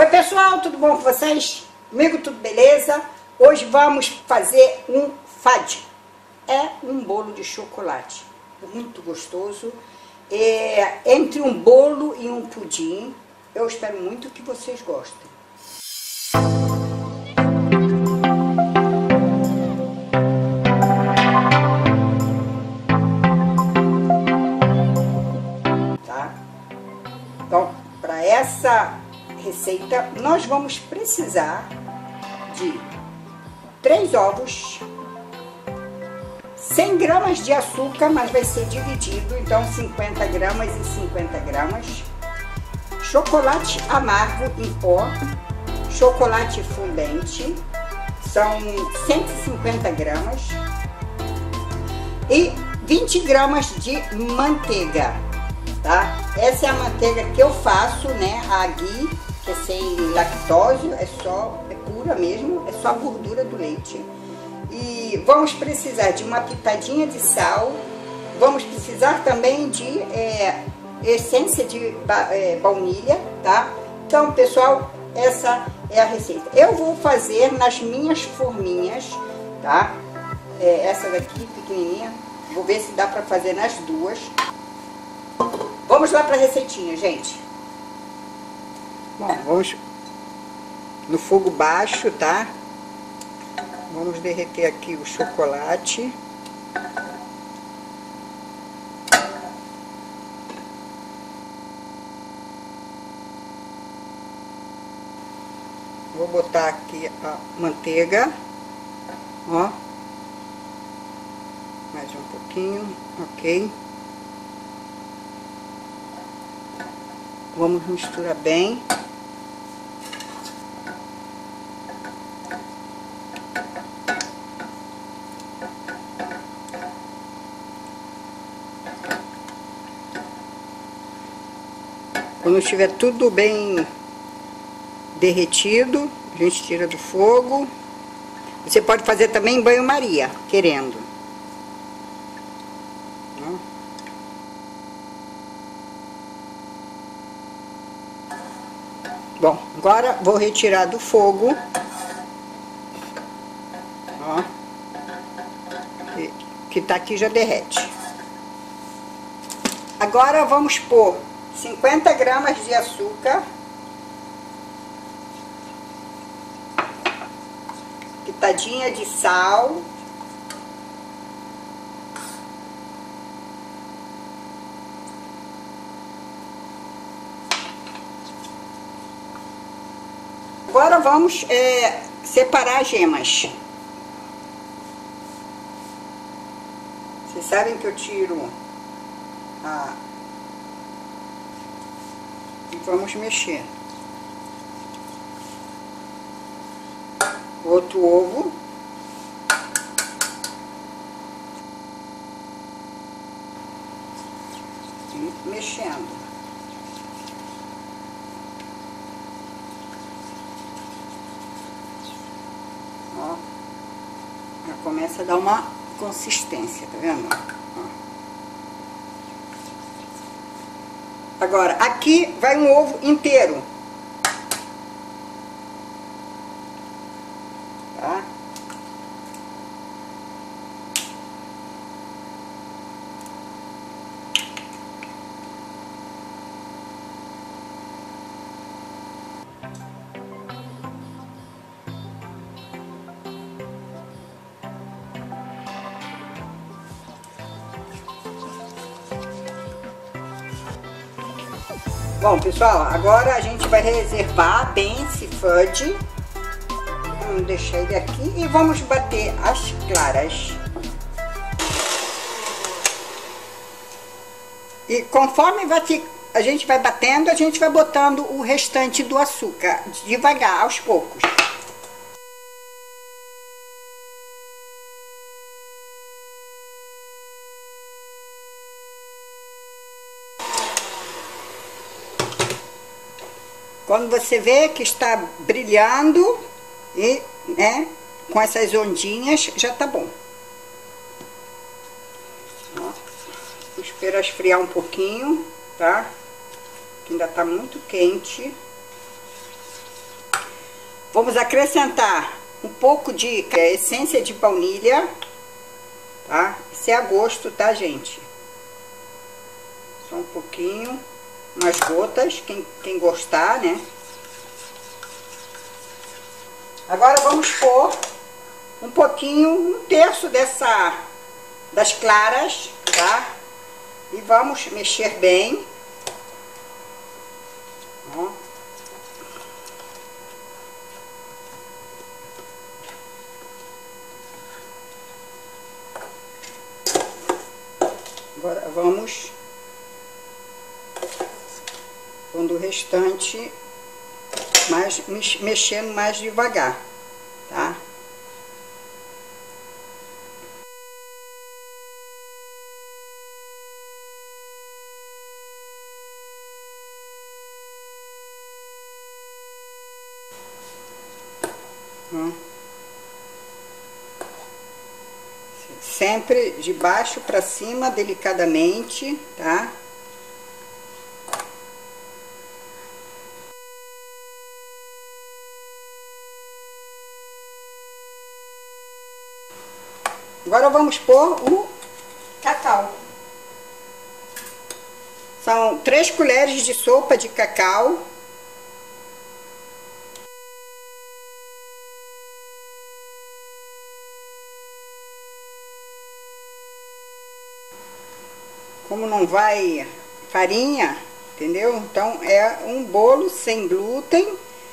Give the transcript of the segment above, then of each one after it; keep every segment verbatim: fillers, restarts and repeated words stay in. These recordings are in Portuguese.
pessoal, tudo bom com vocês? Comigo tudo beleza? Hoje vamos fazer um fudge. É um bolo de chocolate, muito gostoso. É, entre um bolo e um pudim, eu espero muito que vocês gostem. Tá? Então, para essa receita, nós vamos precisar de três ovos, cem gramas de açúcar, mas vai ser dividido, então cinquenta gramas e cinquenta gramas, chocolate amargo em pó, chocolate fondente, são cento e cinquenta gramas, e vinte gramas de manteiga, tá? Essa é a manteiga que eu faço, né, a ghee, que é sem lactose, é só, é pura mesmo, é só a gordura do leite. E vamos precisar de uma pitadinha de sal, vamos precisar também de é, essência de ba é, baunilha, tá? Então, pessoal, essa é a receita. Eu vou fazer nas minhas forminhas, tá? É, essa daqui, pequenininha, vou ver se dá pra fazer nas duas. Vamos lá pra receitinha, gente. Bom, vamos no fogo baixo, tá? Vamos derreter aqui o chocolate. Vou botar aqui a manteiga, ó. Mais um pouquinho, ok. Vamos misturar bem. Quando estiver tudo bem derretido, a gente tira do fogo. Você pode fazer também em banho-maria, querendo. Bom, agora vou retirar do fogo. Ó. Que, que tá aqui já derrete. Agora vamos pôr cinquenta gramas de açúcar, pitadinha de sal, agora vamos é, separar as gemas. Vocês sabem que eu tiro a... E vamos mexer. Outro ovo. E mexendo. Ó. Já começa a dar uma consistência, tá vendo? Ó. Agora, aqui vai um ovo inteiro. Tá? Bom, pessoal, agora a gente vai reservar bem esse fudge. Vamos deixar ele aqui e vamos bater as claras. E conforme vai ficar, a gente vai batendo, a gente vai botando o restante do açúcar, devagar, aos poucos. Quando você vê que está brilhando e, né, com essas ondinhas, já tá bom. Ó, vou esperar esfriar um pouquinho, tá? Que ainda tá muito quente. Vamos acrescentar um pouco de essência de baunilha, tá? Isso é a gosto, tá, gente? Só um pouquinho, umas gotas, quem, quem gostar, né? Agora vamos pôr um pouquinho, um terço dessa, das claras, tá? E vamos mexer bem. Ó. Agora vamos pondo o restante, mais, mexendo mais devagar, tá? Hum. Sempre de baixo para cima, delicadamente, tá? Agora vamos pôr o cacau. São três colheres de sopa de cacau. Como não vai farinha, entendeu? Então é um bolo sem glúten.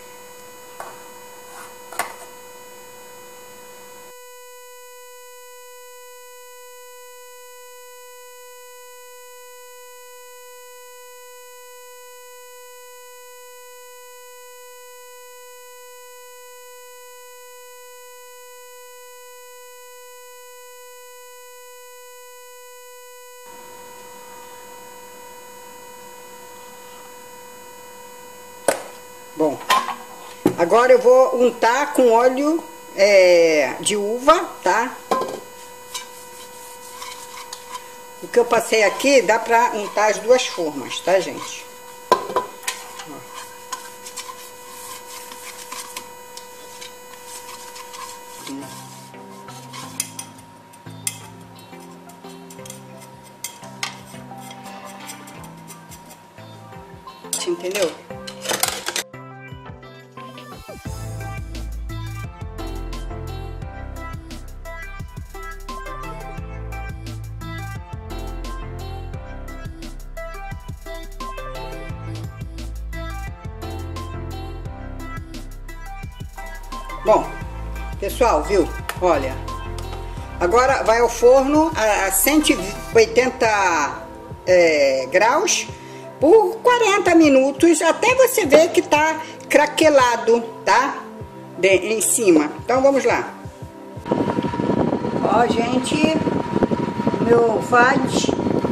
Bom, agora eu vou untar com óleo é, de uva, tá? O que eu passei aqui dá pra untar as duas formas, tá, gente? Entendeu? Bom, pessoal, viu? Olha, agora vai ao forno a cento e oitenta é, graus por quarenta minutos, até você ver que tá craquelado, tá? De, em cima. Então vamos lá. Ó, gente, meu fudge,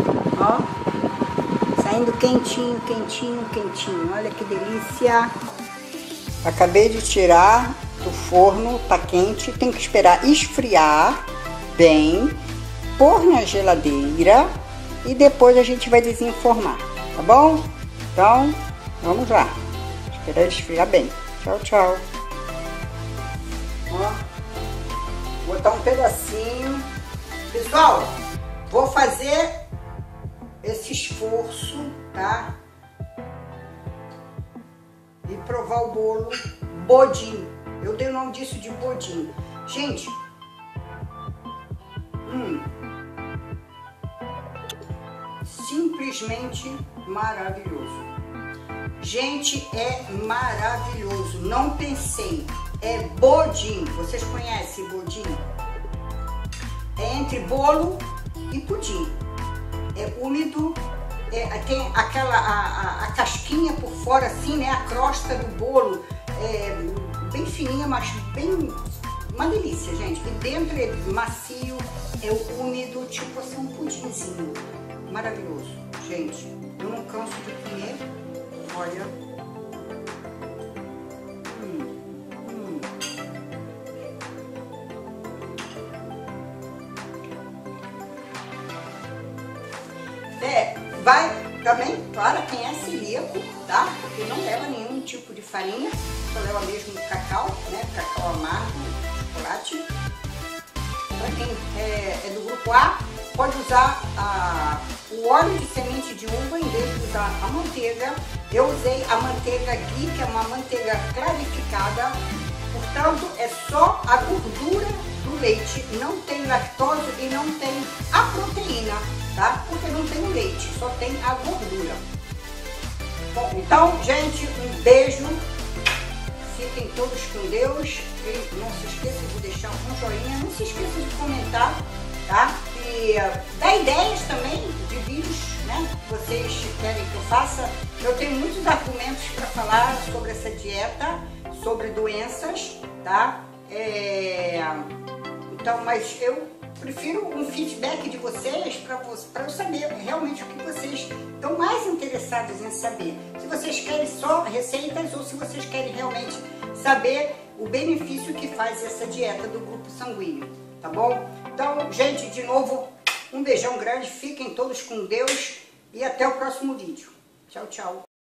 ó, saindo quentinho, quentinho, quentinho. Olha que delícia. Acabei de tirar do forno, tá quente, tem que esperar esfriar bem, pôr na geladeira e depois a gente vai desenformar, tá bom? Então, vamos lá, esperar esfriar bem. Tchau, tchau. Ó, vou botar um pedacinho. Pessoal, vou fazer esse esforço, tá? E provar o bolo bodim. Eu dei o nome disso de bodim. Gente, hum, simplesmente maravilhoso. Gente, é maravilhoso. Não pensei. É bodim. Vocês conhecem bodim? É entre bolo e pudim. É úmido. É, tem aquela a, a, a casquinha por fora assim, né? A crosta do bolo é bem fininha, mas bem uma delícia, gente. E dentro é macio, é úmido, tipo assim um pudinzinho. Maravilhoso, gente. Eu não canso de comer. Olha. Hum, hum. É, vai também para quem é celíaco, tá? Porque não leva nenhum tipo de farinha, só leva mesmo cacau, né? Cacau amargo, chocolate. Para quem é, é do grupo A, pode usar a, o óleo de semente de uva em vez de usar a manteiga. Eu usei a manteiga ghee, que é uma manteiga clarificada, portanto é só a gordura do leite, não tem lactose e não tem a proteína, tá? Porque não tem o leite, só tem a gordura. Bom, então, gente, um beijo, fiquem todos com Deus e não se esqueçam de deixar um joinha, não se esqueçam de comentar, tá? E uh, dar ideias também de vídeos, né, que vocês querem que eu faça. Eu tenho muitos argumentos para falar sobre essa dieta, sobre doenças, tá? É... Então, mas eu prefiro um feedback de vocês para eu saber realmente o que vocês estão mais interessados em saber. Se vocês querem só receitas ou se vocês querem realmente saber o benefício que faz essa dieta do grupo sanguíneo, tá bom? Então, gente, de novo, um beijão grande, fiquem todos com Deus e até o próximo vídeo. Tchau, tchau.